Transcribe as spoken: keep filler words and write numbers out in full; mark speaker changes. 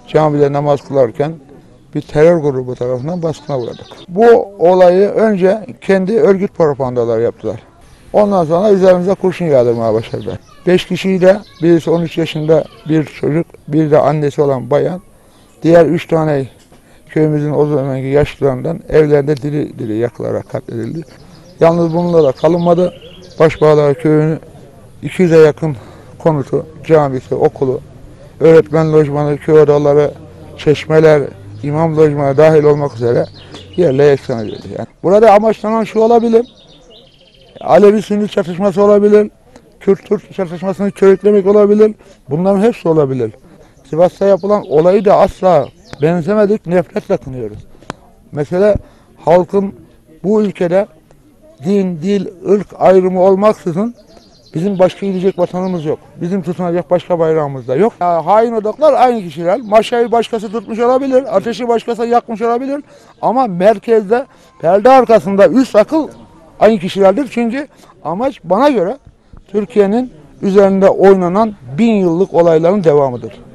Speaker 1: camide namaz kılarken bir terör grubu tarafından baskına uğradık. Bu olayı önce kendi örgüt propagandaları yaptılar. Ondan sonra üzerimize kurşun yağdırmaya başladılar. Beş kişiyle, birisi on üç yaşında bir çocuk, bir de annesi olan bayan, diğer üç tane köyümüzün o zamanki yaşlılarından evlerinde diri diri yakılarak katledildi. Yalnız bununla da kalınmadı. Başbağlar köyünü iki yüze yakın konutu, camisi, okulu, öğretmen lojmanı, köy odaları, çeşmeler, imam lojmanı dahil olmak üzere yerle yeksan edildi. Yani burada amaçlanan şu olabilir, Alevi-Sünni çatışması olabilir, Kürt-Türk çatışmasını körüklemek olabilir, bunların hepsi olabilir. Sivas'ta yapılan olayı da asla benzemedik, nefretle kınıyoruz. Mesela halkın bu ülkede din, dil, ırk ayrımı olmaksızın bizim başka gidecek vatanımız yok. Bizim tutunacak başka bayrağımız da yok. Ya, hain odaklar aynı kişiler. Maşayı başkası tutmuş olabilir, ateşi başkası yakmış olabilir. Ama merkezde, perde arkasında üst akıl aynı kişilerdir. Çünkü amaç bana göre Türkiye'nin üzerinde oynanan bin yıllık olayların devamıdır.